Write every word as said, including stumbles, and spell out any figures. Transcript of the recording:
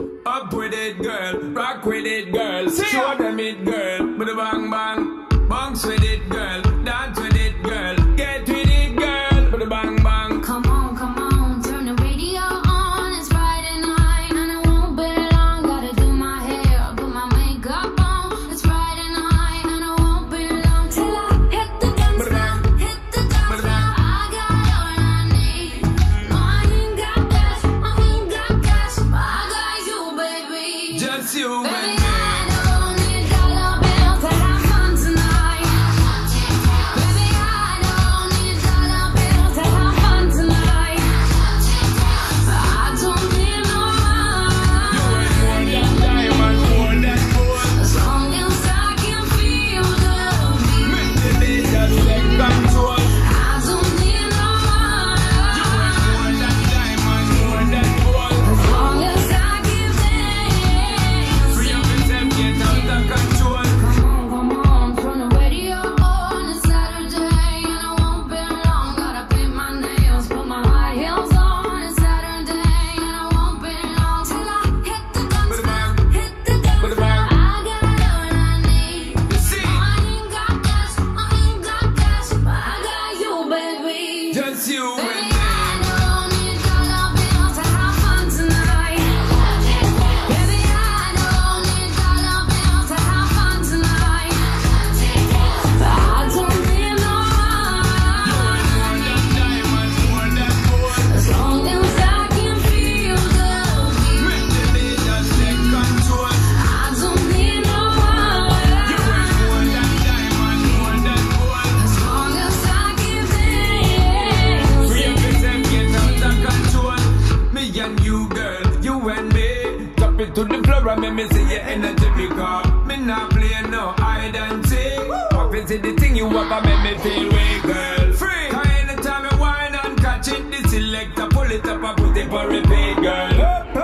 Up with it, girl. Rock with it, girl. Show them it, girl. With a bang bang. Bounce with it, girl. Dance with it, girl. Get with it, girl. With a bang bang. Come on, come on. Turn the radio on. It's Friday night and I won't be long. Gotta do my hair, put my makeup on. It's Friday night and I won't be long till I hit the dance floor. Hit the dance floor. I got all I need. No, I ain't got cash. I ain't got cash. But I got you, baby. Just you and Baby, me. I don't need dollar bills to have fun tonight. Baby, I don't need dollar bills to have fun tonight. I don't need no money. You ain't more than diamond, more than gold. As long as I can feel the beat. Make the day just take control. I don't need no You ain't more money. than diamond, more than gold. As long as I give in. Free up yourself, get out of control. Come on, come on, turn the radio on. It's Saturday and I won't be long. Gotta paint my nails, put my high heels on. It's Saturday and I won't be long till I hit the dance floor. Hit the dance floor. I got all I need. See, I ain't got cash, I ain't got cash, but I got you, baby. just you and Baby, me. I don't need dollar bills to have fun tonight. Baby, I don't need dollar bills to have fun tonight. I don't need no You ain't more than money. diamond, more than gold. As long as I can feel the beat. Make the day just take control. I don't need no You ain't more money. than diamond, more than gold. As long as I give in. Free up yourself, get out of control. Me and you, girl, you and me. Drop it to the floor and make me see your energy because me not play no hide and seek. Pop it to the thing you have and make me feel way, girl. Free. Cause anytime you whine and catch it, the selector pull it up and put it for repeat, girl.